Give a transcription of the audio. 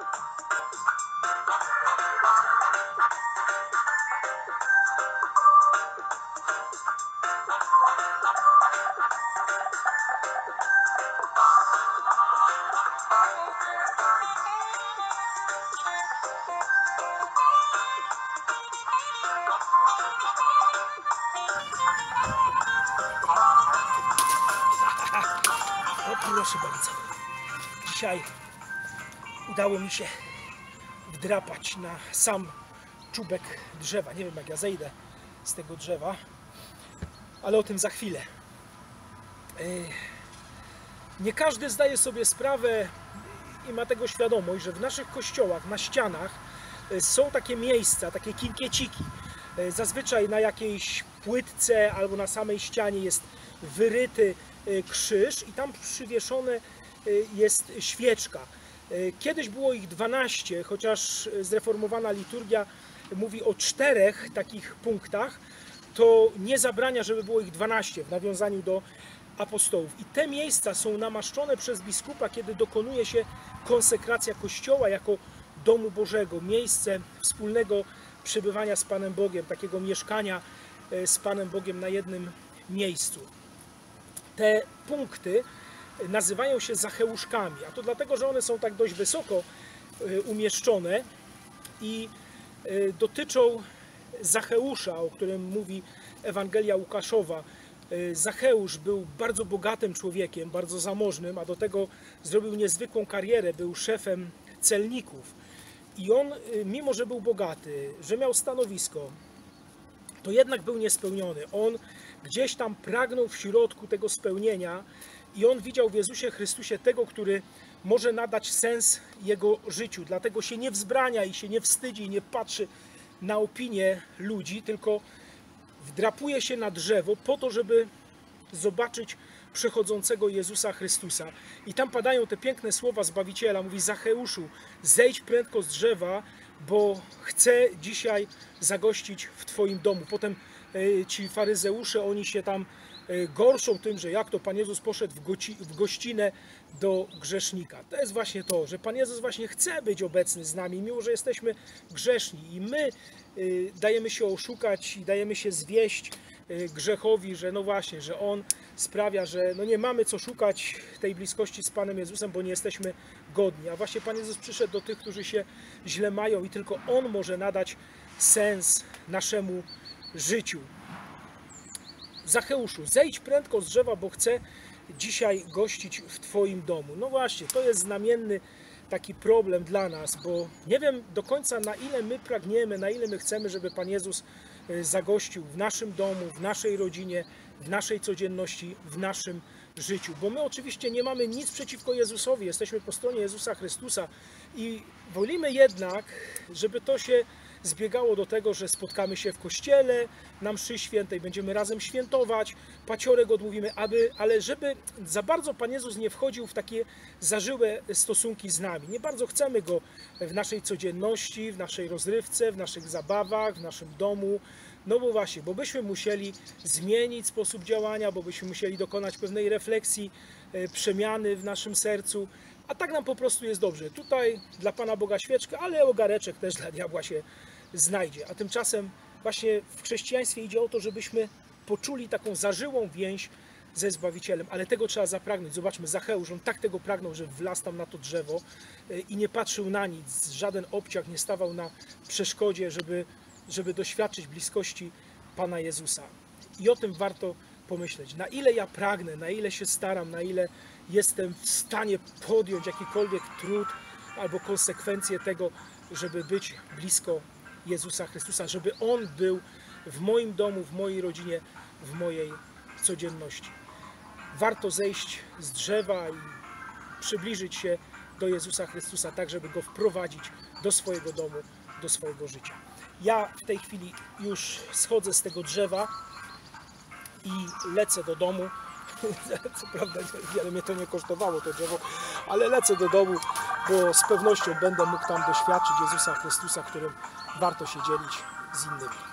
O, proszę bardzo. Dzisiaj udało mi się wdrapać na sam czubek drzewa. Nie wiem, jak ja zejdę z tego drzewa, ale o tym za chwilę. Nie każdy zdaje sobie sprawę i ma tego świadomość, że w naszych kościołach, na ścianach są takie miejsca, takie kinkieciki. Zazwyczaj na jakiejś płytce albo na samej ścianie jest wyryty krzyż i tam przywieszone jest świeczka. Kiedyś było ich 12, chociaż zreformowana liturgia mówi o 4 takich punktach, to nie zabrania, żeby było ich 12 w nawiązaniu do apostołów. I te miejsca są namaszczone przez biskupa, kiedy dokonuje się konsekracja Kościoła jako domu Bożego, miejsce wspólnego przebywania z Panem Bogiem, takiego mieszkania z Panem Bogiem na jednym miejscu. Te punkty nazywają się zacheuszkami, a to dlatego, że one są tak dość wysoko umieszczone i dotyczą Zacheusza, o którym mówi Ewangelia Łukaszowa. Zacheusz był bardzo bogatym człowiekiem, bardzo zamożnym, a do tego zrobił niezwykłą karierę, był szefem celników. I on, mimo że był bogaty, że miał stanowisko, to jednak był niespełniony. On gdzieś tam pragnął w środku tego spełnienia i on widział w Jezusie Chrystusie tego, który może nadać sens jego życiu. Dlatego się nie wzbrania i się nie wstydzi i nie patrzy na opinię ludzi, tylko wdrapuje się na drzewo po to, żeby zobaczyć przechodzącego Jezusa Chrystusa. I tam padają te piękne słowa Zbawiciela. Mówi: Zacheuszu, zejdź prędko z drzewa, bo chcę dzisiaj zagościć w Twoim domu. Potem ci faryzeusze, oni się tam gorszą tym, że jak to Pan Jezus poszedł w gościnę do grzesznika. To jest właśnie to, że Pan Jezus właśnie chce być obecny z nami, mimo że jesteśmy grzeszni i my dajemy się oszukać i dajemy się zwieść grzechowi, że no właśnie, że On sprawia, że no nie mamy co szukać tej bliskości z Panem Jezusem, bo nie jesteśmy godni. A właśnie Pan Jezus przyszedł do tych, którzy się źle mają i tylko On może nadać sens naszemu życiu. Zacheuszu, zejdź prędko z drzewa, bo chcę dzisiaj gościć w Twoim domu. No właśnie, to jest znamienny taki problem dla nas, bo nie wiem do końca, na ile my pragniemy, na ile my chcemy, żeby Pan Jezus zagościł w naszym domu, w naszej rodzinie, w naszej codzienności, w naszym życiu. Bo my oczywiście nie mamy nic przeciwko Jezusowi, jesteśmy po stronie Jezusa Chrystusa i wolimy jednak, żeby to się zbiegało do tego, że spotkamy się w kościele na mszy świętej, będziemy razem świętować, paciorek odmówimy, ale żeby za bardzo Pan Jezus nie wchodził w takie zażyłe stosunki z nami. Nie bardzo chcemy Go w naszej codzienności, w naszej rozrywce, w naszych zabawach, w naszym domu. No bo właśnie, bo byśmy musieli zmienić sposób działania, bo byśmy musieli dokonać pewnej refleksji, przemiany w naszym sercu, a tak nam po prostu jest dobrze. Tutaj dla Pana Boga świeczka, ale ogareczek też dla diabła się znajdzie. A tymczasem właśnie w chrześcijaństwie idzie o to, żebyśmy poczuli taką zażyłą więź ze Zbawicielem, ale tego trzeba zapragnąć. Zobaczmy, Zacheusz, on tak tego pragnął, że wlazł tam na to drzewo i nie patrzył na nic, żaden obciach nie stawał na przeszkodzie, żeby doświadczyć bliskości Pana Jezusa. I o tym warto pomyśleć. Na ile ja pragnę, na ile się staram, na ile jestem w stanie podjąć jakikolwiek trud albo konsekwencje tego, żeby być blisko Jezusa Chrystusa, żeby On był w moim domu, w mojej rodzinie, w mojej codzienności. Warto zejść z drzewa i przybliżyć się do Jezusa Chrystusa, tak żeby Go wprowadzić do swojego domu, do swojego życia. Ja w tej chwili już schodzę z tego drzewa i lecę do domu. Co prawda wiele mnie to nie kosztowało, to drzewo, ale lecę do domu, bo z pewnością będę mógł tam doświadczyć Jezusa Chrystusa, którym warto się dzielić z innymi.